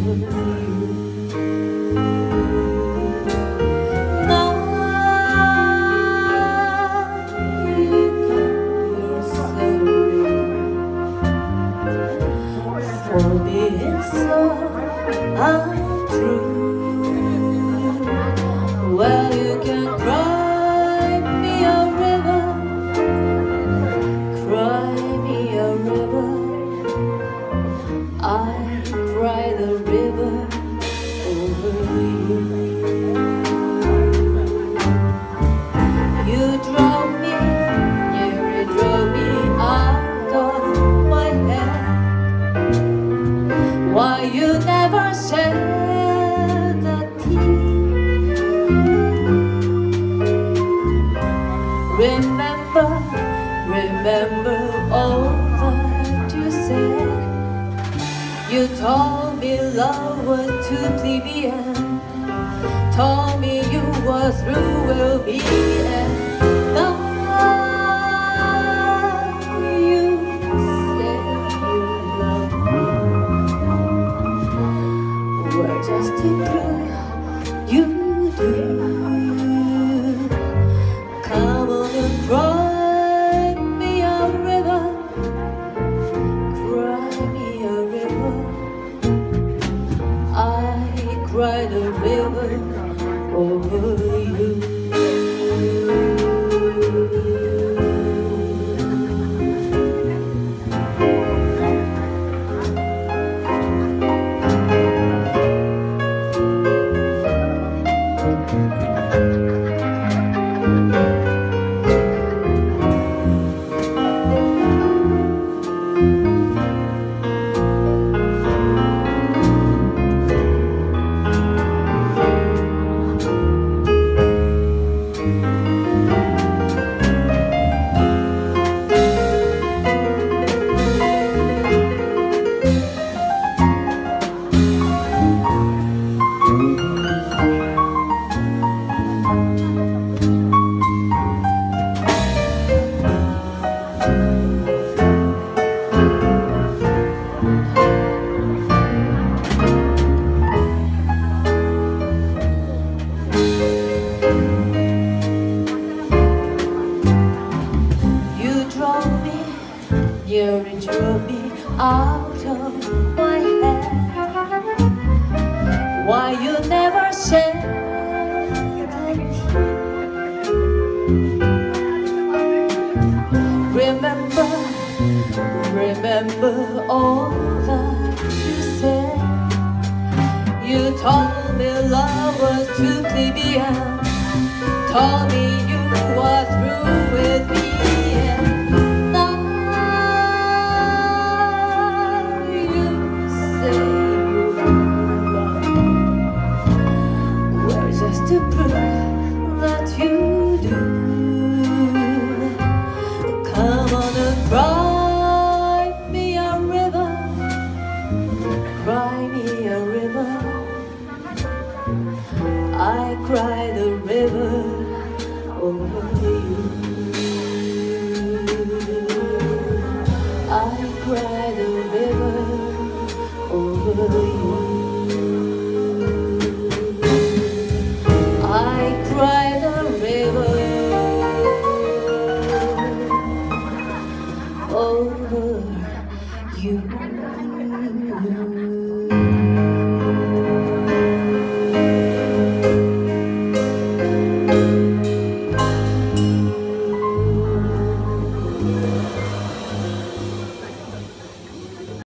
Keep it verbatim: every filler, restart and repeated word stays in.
over you. Now you can be sorry for being so untrue. Well, you can cry me a river, cry me a river. I cry the river over you. You drove me, you drove me out of my head. Why you never shed a tear? Remember, remember all that you said. You told me love was too plebeian, told me you were through with me, and now you say you love me. Well, just to prove you do, come on and cry me a river, cry me a river. I cry the river over you. You drove me out of my head. Why you never shed a tear? Remember, remember all that you said. You told me love was too plebeian, told me you were through with me, and to prove that you do. Come on and cry me a river, cry me a river. I cry the river over you.